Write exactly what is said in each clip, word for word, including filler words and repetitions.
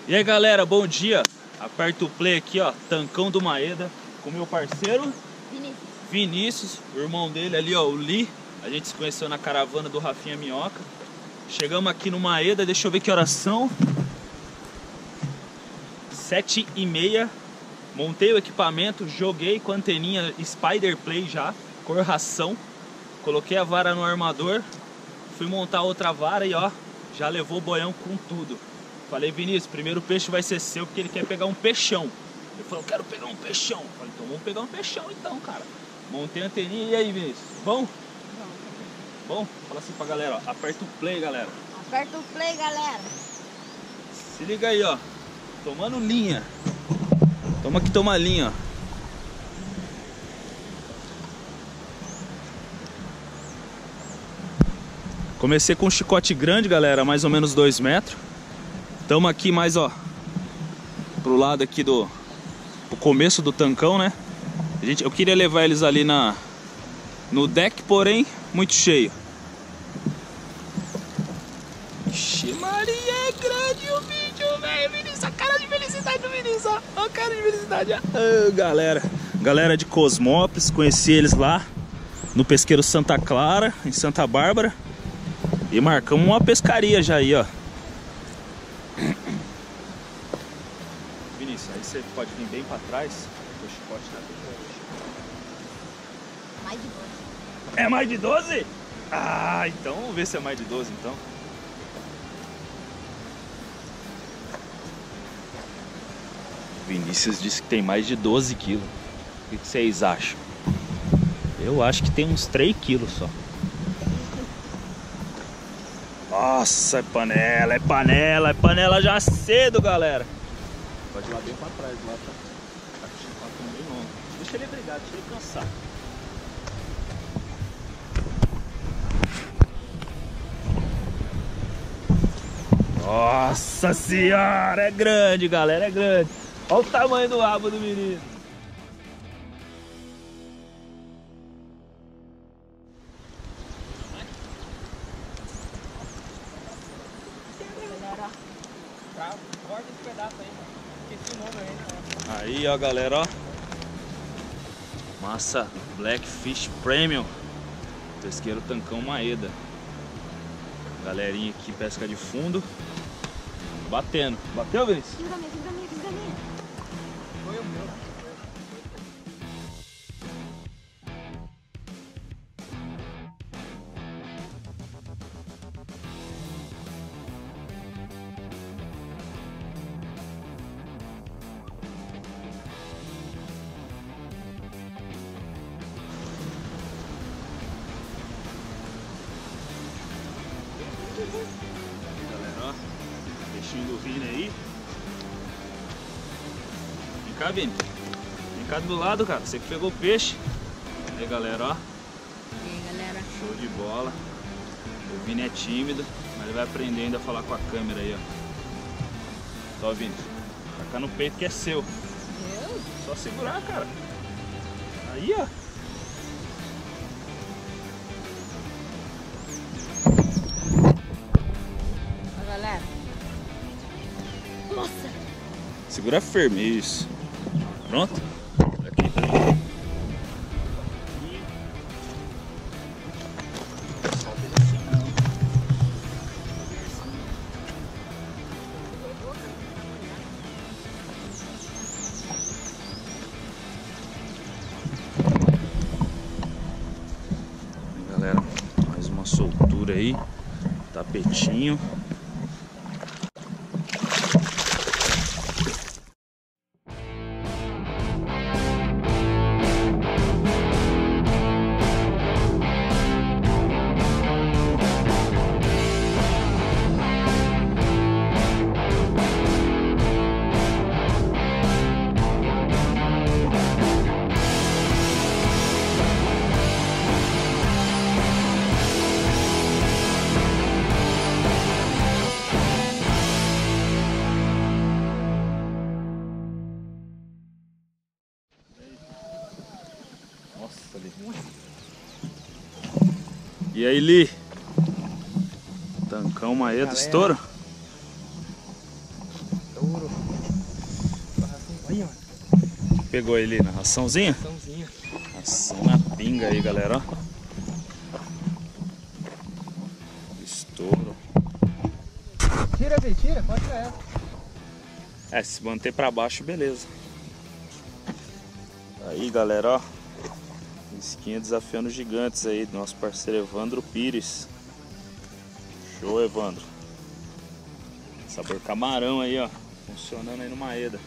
E aí galera, bom dia. Aperta o play aqui, ó, Tancão do Maeda, com meu parceiro Vinícius. Vinícius, o irmão dele ali, ó, o Li. A gente se conheceu na caravana do Rafinha Minhoca. Chegamos aqui no Maeda, deixa eu ver que horas são. Sete e meia. Montei o equipamento, joguei com a anteninha Spider Play já, cor ração. Coloquei a vara no armador, fui montar outra vara e ó, já levou o boião com tudo. Falei, Vinícius, primeiro peixe vai ser seu porque ele quer pegar um peixão. Ele falou, eu quero pegar um peixão. Falei, então vamos pegar um peixão então, cara. Montei a anteninha, e aí, Vinícius? Bom? Bom? Fala assim pra galera, ó, aperta o play, galera. Aperta o play, galera. Se liga aí, ó, tomando linha. Toma que toma linha, ó. Comecei com um chicote grande, galera, mais ou menos dois metros. Estamos aqui mais, ó, pro lado aqui do o começo do tancão, né? A gente, eu queria levar eles ali na no deck, porém muito cheio. Ixi, Maria, é grande o vídeo, velho. Vinícius, a cara de felicidade do Vinícius, ó. Ó a cara de felicidade, ó. Oh, galera, galera de Cosmópolis, conheci eles lá no pesqueiro Santa Clara, em Santa Bárbara. E marcamos uma pescaria já aí, ó. Vinícius, aí você pode vir bem pra trás. O chicote tá Mais de doze. É mais de doze? Ah, então vamos ver se é mais de doze então. Vinícius disse que tem mais de doze quilos. O que vocês acham? Eu acho que tem uns três quilos só. Nossa, é panela, é panela, é panela já cedo, galera. Pode ir lá bem pra trás, lá tá, tá com o chicotão bem longo. Deixa ele brigar, deixa ele cansar. Nossa senhora, é grande, galera, é grande. Olha o tamanho do rabo do menino. Aí, ó, galera, ó. Massa Blackfish Premium. Pesqueiro Tancão Maeda. Galerinha aqui, pesca de fundo. Batendo. Bateu, Vinícius? Segura a minha, segura a minha, segura a minha. Foi o meu. Aí, galera, ó, peixinho do Vini aí. Vem cá, Vini. Vem cá do lado, cara. Você que pegou o peixe. Aí, galera, ó. E aí, galera. Show de bola. O Vini é tímido, mas ele vai aprender ainda a falar com a câmera aí, ó. Ó, Vini. Taca no peito que é seu. Eu? Só segurar, cara. Aí, ó. Galera. Nossa! Segura firme, isso. Pronto? Aqui. Só um pedacinho, não. Galera, mais uma soltura aí. Tapetinho. Nossa, ali. E aí, Li? Tancão Maeda, estouro? Estouro. pegou ali na raçãozinha? Raçãozinha. Ração na pinga aí, galera, ó. Estouro. Tira, Zé, tira, pode tirar ela. É, se manter pra baixo, beleza. Aí, galera, ó. Isquinha desafiando gigantes aí do nosso parceiro Evandro Pires. Show, Evandro. Sabor camarão aí, ó. Funcionando aí no Maeda.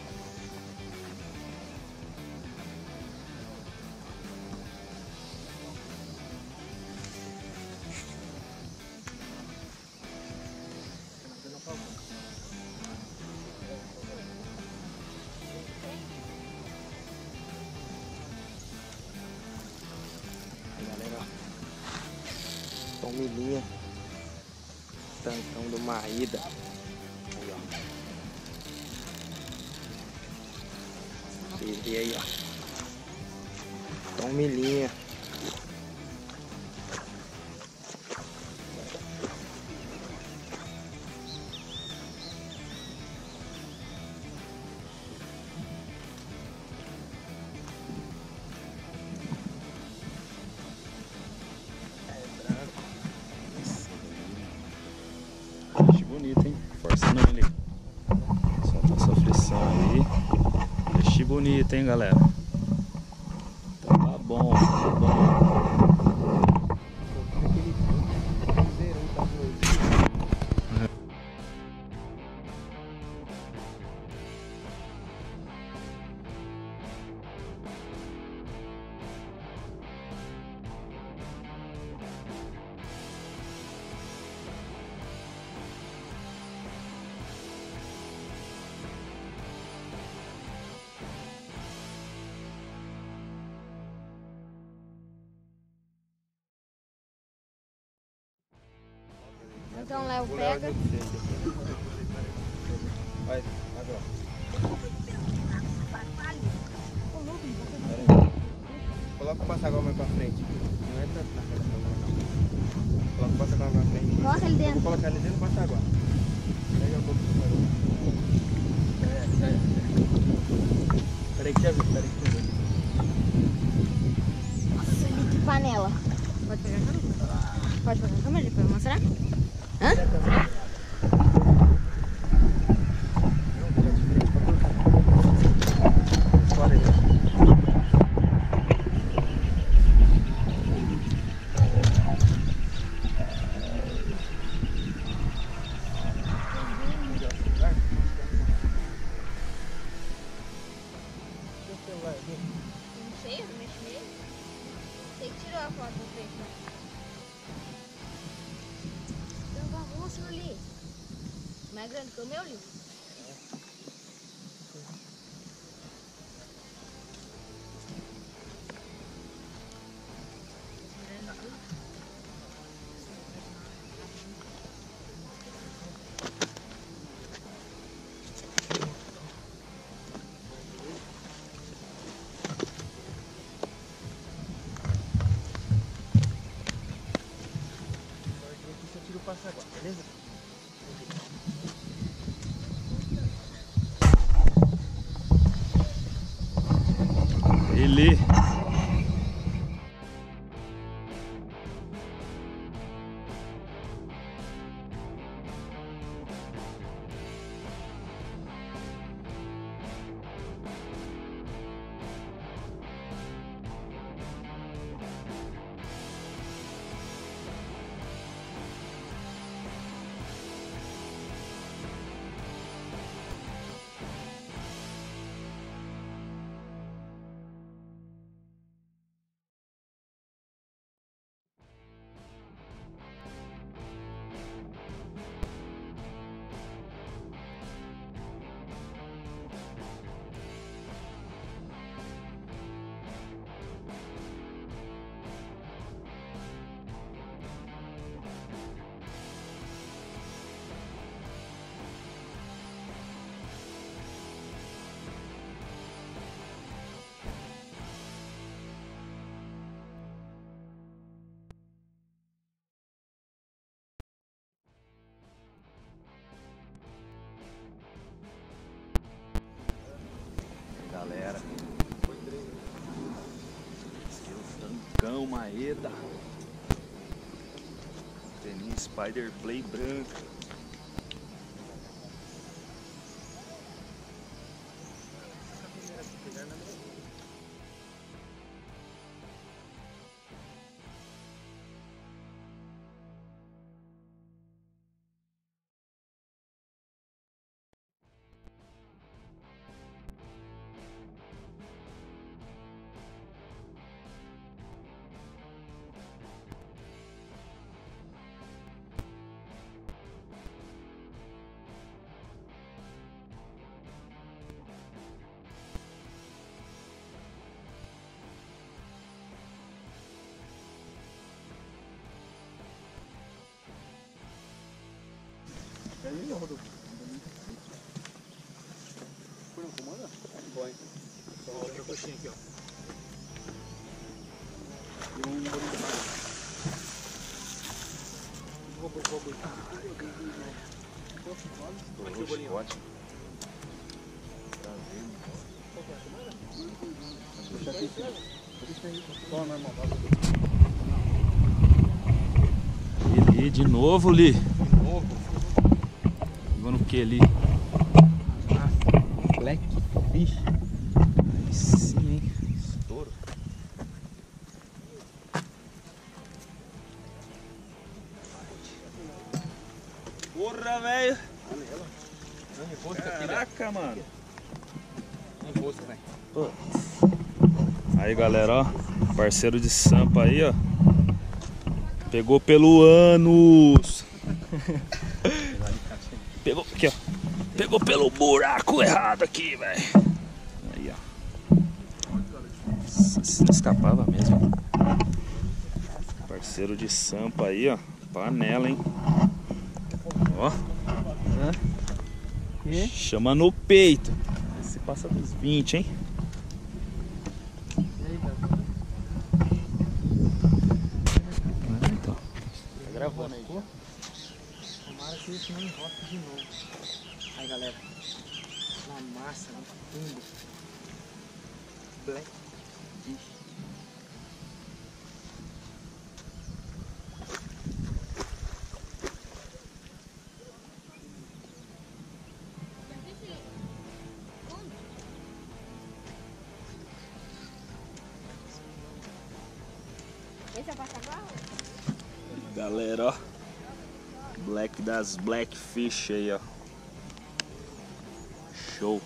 Aí, galera, ó. Palmilhinha. Tantão do Maeda. Aí, ó. Bebê aí, ó. Palmilhinha. Peixe bonito, hein? Força não ali. Solta a sua frição aí. Peixe bonito, hein, galera? Então tá bom, tá bom. Então Léo pega. Vai, agora. Coloca o passagual mais pra frente. Não é tanto na frente, não. Coloca o passagual mais pra frente. Coloca ele dentro. Vou colocar ele dentro do passagual. Pega um pouco do passagual. É, é, é. Peraí que já vi, peraí que já vi. Nossa, que panela. Pode pegar a câmera? Pode pegar a câmera pra eu mostrar? Hã? Não sei, eu não mexi nele. Sei que tirou a foto do peixe. Tem um bagunço ali. Mais grande que o meu livro. Tira o passagual, beleza? Ele. Eita! Teninha Spider Play branca. Ele rodou. Foi no comando? Foi. Só outra coxinha aqui, ó. E um bolinho de mais. Vou pôr, vou pôr. Aqui o bolinho. Ótimo. Deixa aqui. Deixa aí. Só normal. Li, de novo, Li. De novo. No que ali? Black Fish. Aí sim, hein? Estouro. Porra, velho! Caraca, mano! Aí, galera, ó. Parceiro de Sampa aí, ó. Pegou pelo ânus. Pegou aqui, ó. Pegou pelo buraco errado aqui, velho. Aí, ó. Se escapava mesmo. Parceiro de Sampa aí, ó. Panela, hein. Ó. É. Chama no peito. Se passa dos vinte, hein. Ah, então. Tá gravando aí. Tomara que isso não enrosque de novo. Aí, galera, na massa, no fundo, Black Fish. Esse é o passagual? Galera, ó. Black das Blackfish aí, ó. Show.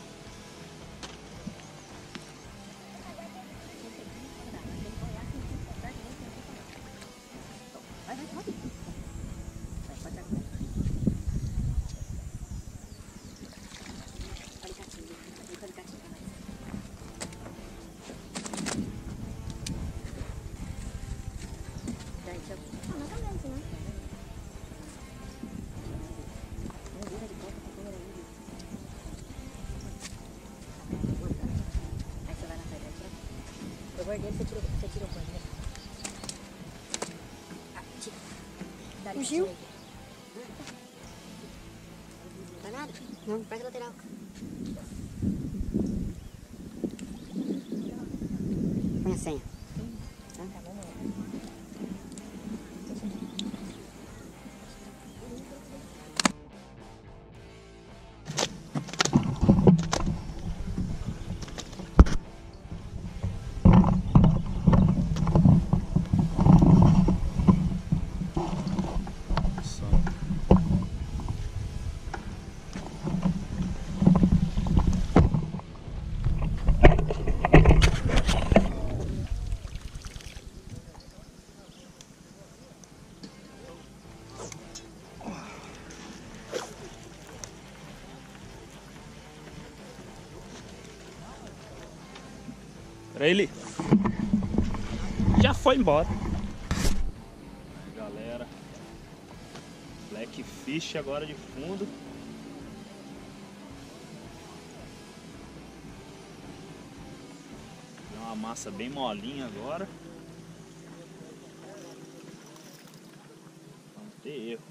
Eu guardei, você tirou, você tirou quanto, né? Ah, tira. Fugiu? Não dá nada? Não, parte lateral. Põe a senha. Tá, tá bom, Pra ele. Já foi embora. Aí, galera. Blackfish agora de fundo. Deu uma massa bem molinha agora. Não tem erro.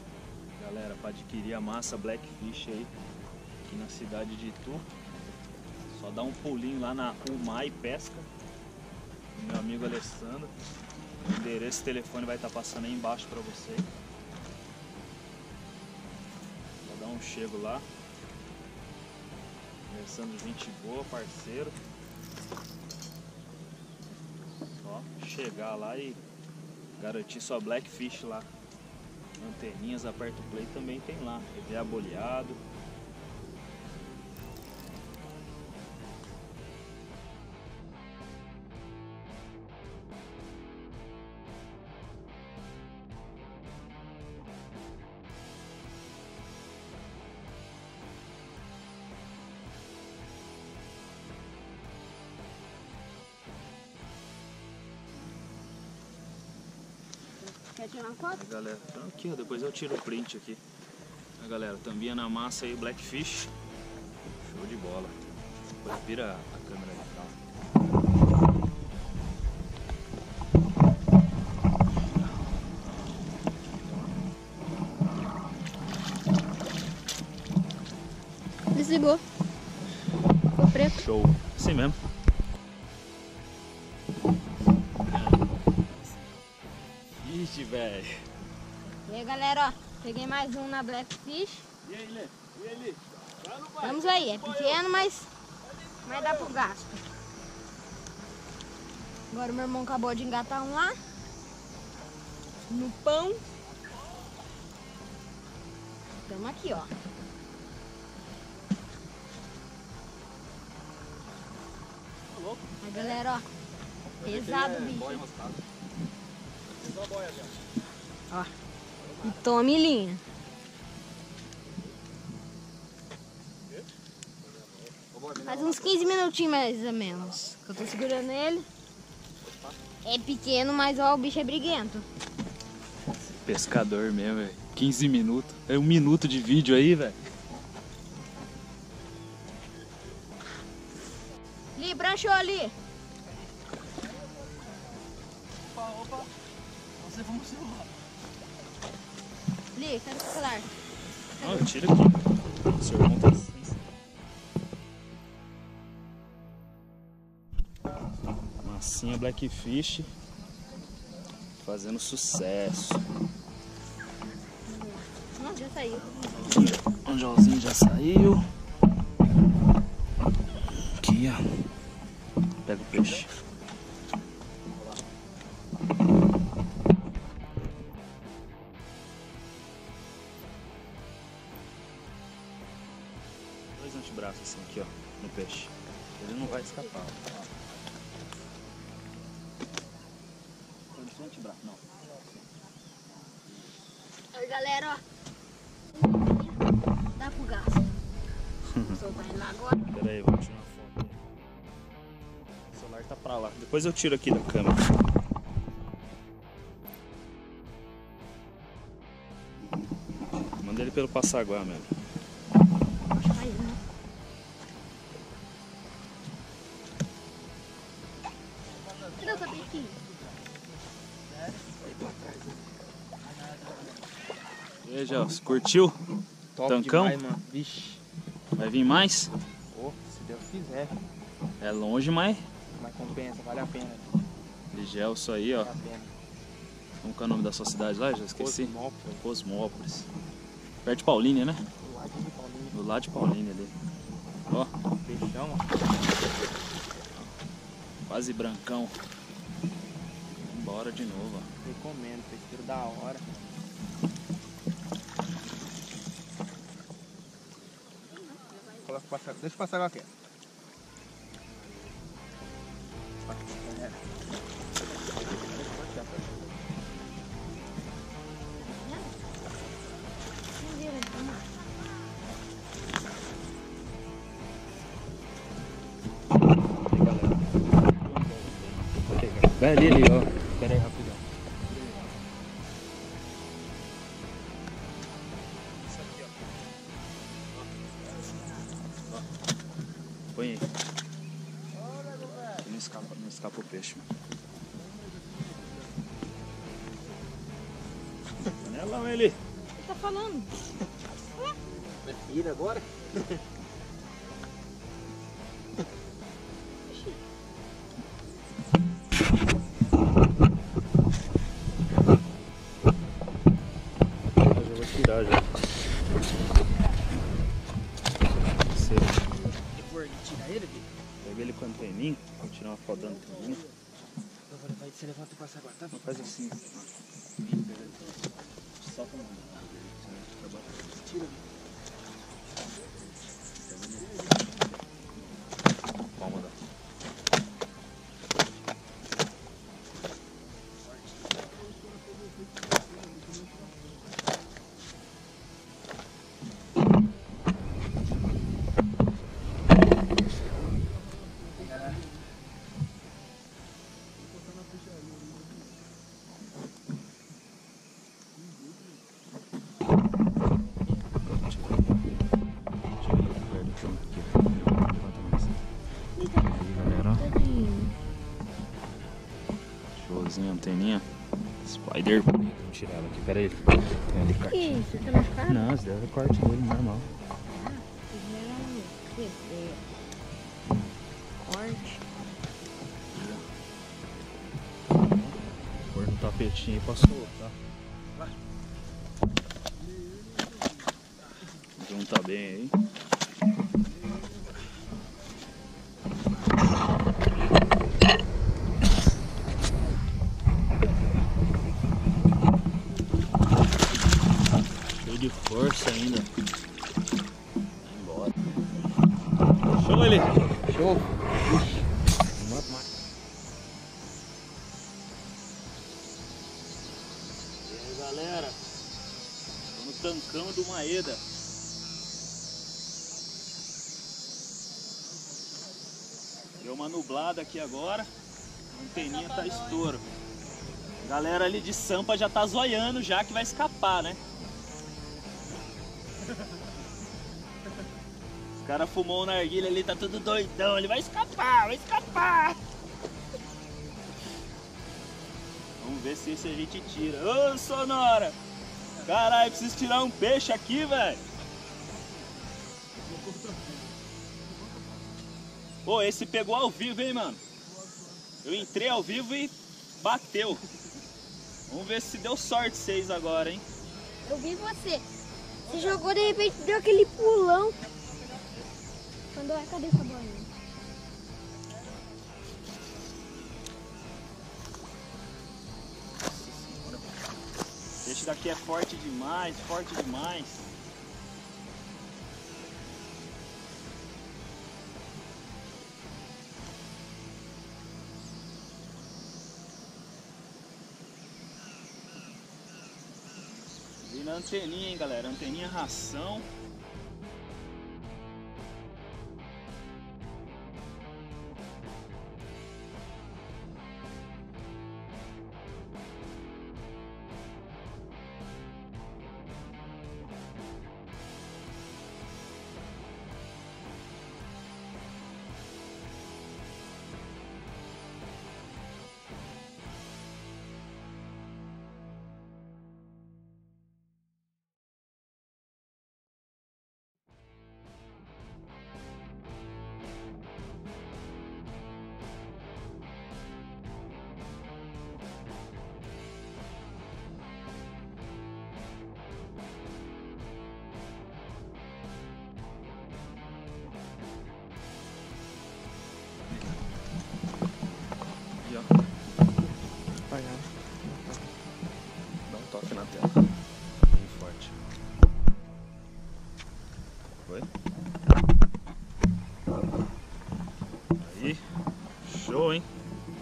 Galera, para adquirir a massa Blackfish aí aqui na cidade de Itu, Só dá um pulinho lá na Umai Pesca, meu amigo Alessandro. O endereço e telefone vai estar passando aí embaixo para você. Vou dar um chego lá. Alessandro, gente boa, parceiro. Ó, chegar lá e garantir sua Blackfish lá. Anteninhas, aperta o play, também tem lá. E V A boleado. Quer tirar uma foto? Aí, galera, então aqui, ó, depois eu tiro o print aqui. Aí, galera, tambinha na massa aí, Blackfish. Show de bola. Depois vira a câmera aí, tá? Desligou. Ficou preto. Show. Assim mesmo. Ixi, velho. E aí, galera, ó. Peguei mais um na Blackfish. E aí, Lê? E aí, Vamos aí. É pequeno, mas, mas dá pro gasto. Agora o meu irmão acabou de engatar um lá. No pão. Tamo aqui, ó. Aí, galera, ó. Pesado o bicho. Ó. E tome linha. Faz uns quinze minutinhos mais ou menos que eu tô segurando ele. É pequeno, mas ó, o bicho é briguento. Pescador mesmo, velho. quinze minutos. É um minuto de vídeo aí, velho. Li, branchou ali. Opa, opa. Você vamos celular. Li, cadê o celular? Não, eu tiro aqui. O seu irmão tá assim. Massinha Blackfish fazendo sucesso. Não, já saiu. O angelzinho já saiu. Aqui, ó. Pega o peixe. Dois antebraços assim aqui, ó, no peixe. Ele não vai escapar. Ó. Dois antebraços, não. Aí, galera, ó. Dá pro gasto. Vou soltar ele lá agora. Pera aí, vou tirar uma foto. O celular tá pra lá. Depois eu tiro aqui da câmera. Manda ele pelo Passaguá mesmo. Aí, né? Cadê o tapetinho? E aí, Gelson, curtiu? Top Tancão? demais, mano. Vixe. Vai vir mais? Pô, se Deus quiser. É longe, mas Mas compensa, vale a pena. de Gelson aí, ó. Vale a pena. Como que é o nome da sua cidade lá? Já esqueci. Cosmópolis. Cosmópolis. Perto de Paulínia, né? Do ladinho de Paulinho. Do lado de Paulínia ali. Ó, Peixão, ó. quase brancão. Bora de novo, ó. Recomendo, pesqueiro da hora. Coloca o passaguá. Deixa o passaguá aqui. Vai ali, ali, ó. Pera aí, rapidão. Isso aqui, ó. Põe aí. Não escapa, não escapa o peixe, mano. Panelão ele. O que tá falando? Vira agora? com a anteninha. Vou tirar uma foto da anteninha. Vai você levanta e passa agora, tá? Faz assim. Só com tira. Palma da. Showzinho, anteninha. Spider Play. Vamos tirar ela aqui, pera aí. Tem ali corte. Que isso? Tá machucado? Não, esse deve é corte dele, normal. Ah, fizeram corte. Pôr no tapetinho aí pra soltar. Vai. Junta bem aí. De força ainda. Vai embora. Show ele! Show! E aí galera, tô no tancão do Maeda. Deu uma nublada aqui agora, a anteninha tá estouro. Galera ali de Sampa já tá zoiando já que vai escapar, né? O cara fumou um narguilha ali, tá tudo doidão, ele vai escapar, vai escapar. Vamos ver se esse a gente tira. Ô Sonora! Caralho, preciso tirar um peixe aqui, velho. Pô, esse pegou ao vivo, hein, mano? Eu entrei ao vivo e bateu. Vamos ver se deu sorte vocês agora, hein? Eu vi você. Você jogou, de repente deu aquele pulão. Quando é, cadê essa bolinha? Esse daqui é forte demais, forte demais. Vim na anteninha, hein, galera? Anteninha ração. Dá um toque na tela. Bem forte. Foi? Aí. Show, hein?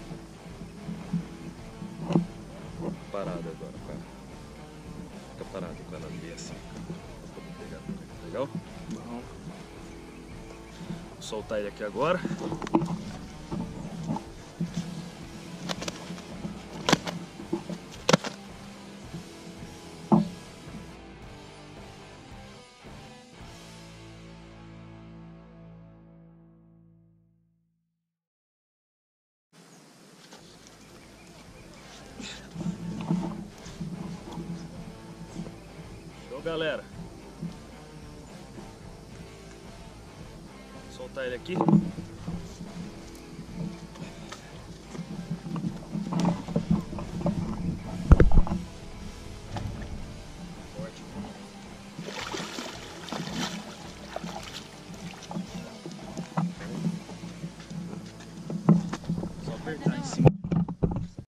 Parado agora, cara. Fica parado com ela ali assim. Pra poder pegar. Legal? Bom. Vou soltar ele aqui agora. Show, galera. Vou soltar ele aqui.